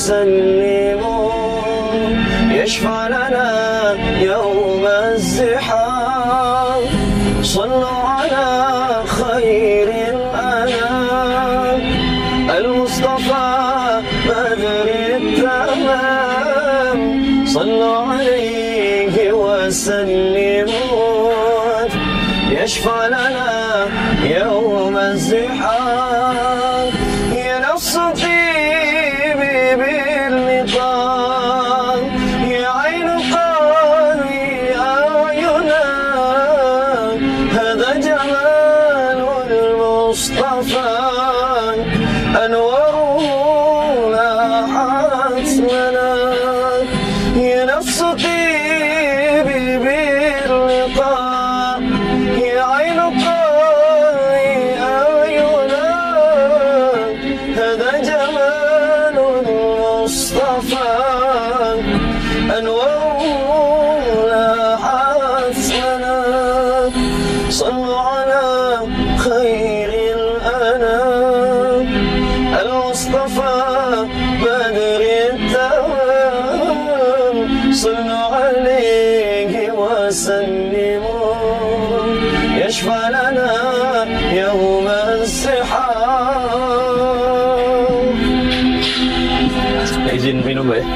وسلموا يشفع لنا يوم الزحام صلوا على خير الأنام المصطفى بدر التمام صلوا عليه وسلموا يشفع لنا يوم الزحام يا نفس طيبي باللقاء يا عين قلبي أعينا هذا جمال المصطفى أنواره لاحت لنا يا نفس طيبي باللقاء يا عين قلبي أعينا هذا جمال المصطفى أنواره لاحت لنا صلوا على خير الأنام المصطفى بدر التمام صلوا عليه وسلموا يشفع لنا يوم الزحام. Izin minum Mbak ya.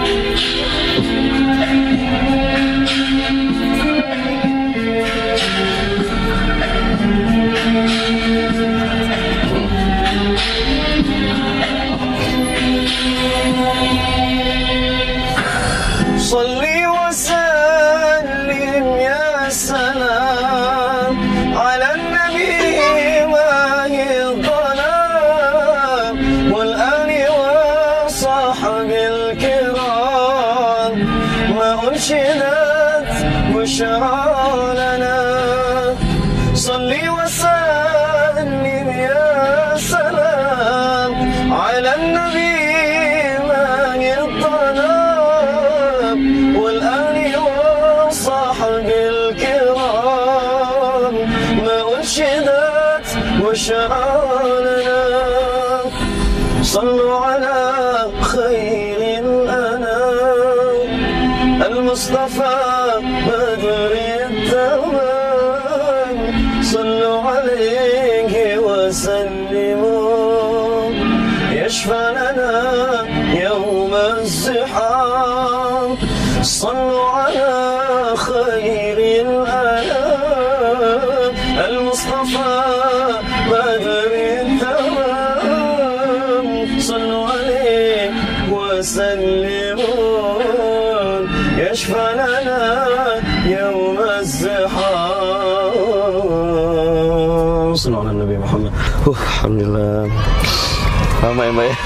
صلي وسلم يا سلام على النبي ماهي الظلام والآل وصحب الكرام ما أنشدت بشرى لنا صلي وسلم يا سلام على النبي ماهي الظلام والآل وصحب الكرام ما أنشدت بشرى لنا صلوا على خير الأنام المصطفى بدر التمام صلوا عليه وسلموا يشفع لنا يوم الزحام صلوا على خير الأنام المصطفى بدر التمام صلوا عليه وسلموا يشفع لنا يوم الزحام صلوا على النبي محمد. Alhamdulillah. Lama ya Mbak ya.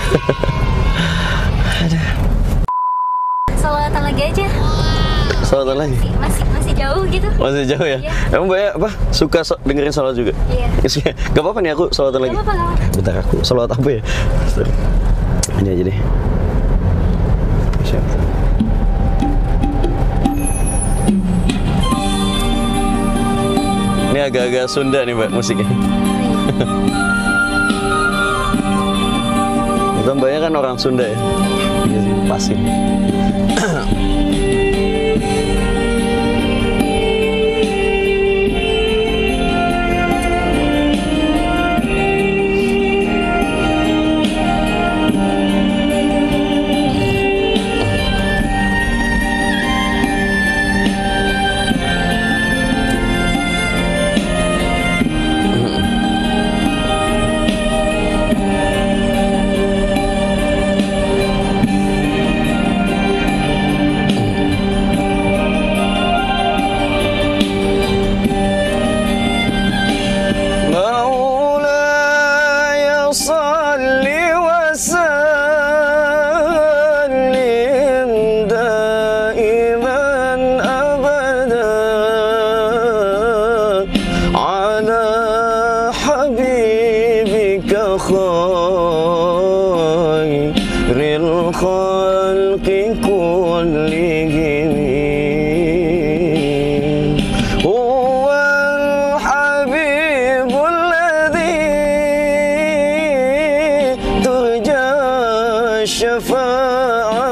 Salawatan lagi aja. Salawatan lagi? Masih jauh gitu. Masih jauh ya? Iya. Emang Mbak ya apa? Suka dengerin salawat juga? Iya. Gak apa-apa nih aku salawatan lagi? Gak apa-apa. Bentar aku salawat apa ya? Ini aja deh. Siap. Ini agak-agak Sunda nih Mbak musiknya. Itu Mbaknya kan orang Sunda ya? Iya sih, pasti. الخلق كلهم هو الحبيب الذي ترجى الشفاعة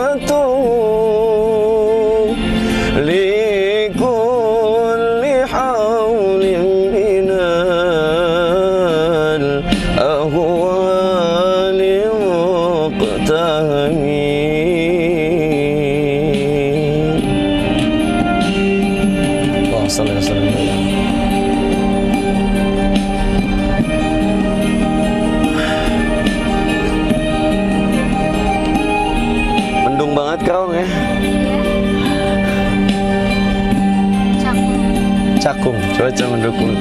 ولمقتهمين. اللهم صل وسلم. Mendung banget Karawang ya. Cakung, cuaca mendukung.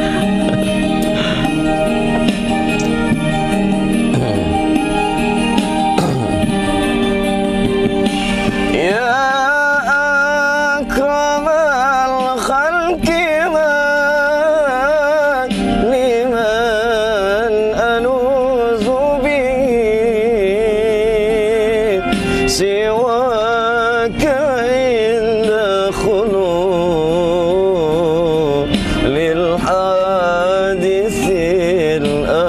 Ya akramal khalqi liman anuzu bihi siwaka inda khulud lil hadithil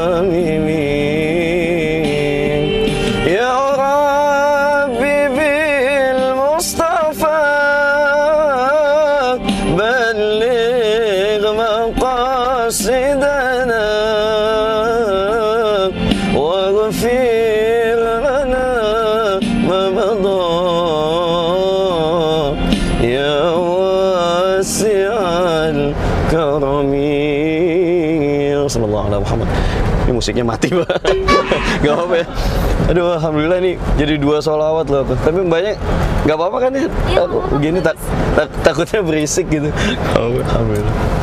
amimin. Ya Rabbi bil Mustafa balligh maqasidana waghfir lana ma madha ya wasi'al karami. Sallallahu alaihi Muhammad. Ini musiknya mati Pak. Gak apa-apa ya. Aduh, alhamdulillah nih jadi 2 sholawat loh tuh. Tapi banyak gak apa-apa kan ya? Iya, Aku begini takutnya berisik gitu. Alhamdulillah.